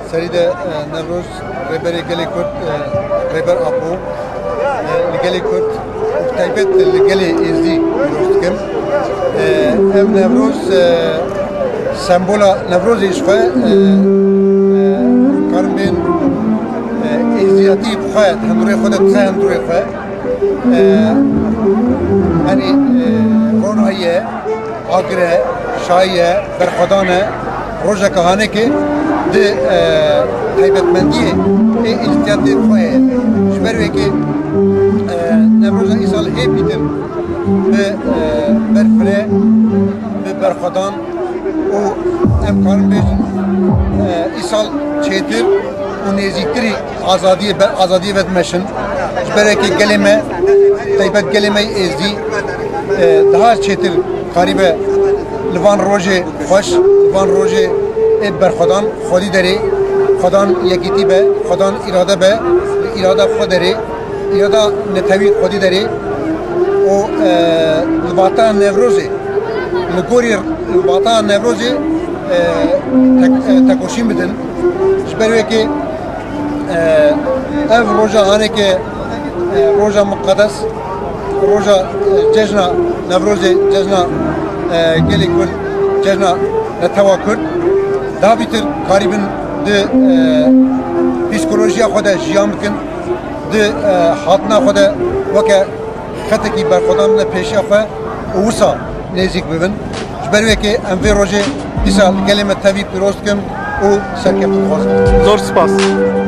Seride Nevruz reberi geli Kürt reber apu geli Kürt taybet geli izdi dostum. Ev Nevruz sembola Nevruz işe karmen iziyati bxayet hendure xodet hendure xe hani ronayye agre şahiye berxadane roja kahane ki de taybetmendiye ihtiyatı bxaye jber ki Nevruz'a isal hep idim ve berfre ve berxadan o emkarın bejin isal çetir o nezikleri azadiye vermeşin jbereki geleme taybet geleme ezdi daha çetir karibe Livan roje hoş Livan roje berxadan xodi deri xadan yekiti be xadan irade be irada xoderi irada netevi xodi deri o libata Nevruz'e Ligori libata Nevruz'e tekoşim bidin jber ki ev roja haneke roja mukaddes roja cejna Nevruz'e cejna geli Kürt cejna neteva Kürt daha bitir karibin de psikolojiya xoda jiyan bikin de hatna xoda vaka xeteki berxodam ne peşiya xwe wisa nezik bibin jber ki em vê rojê dîsa gelê me tevî pîroz dikim û serkeftin xwazim. Zor spas.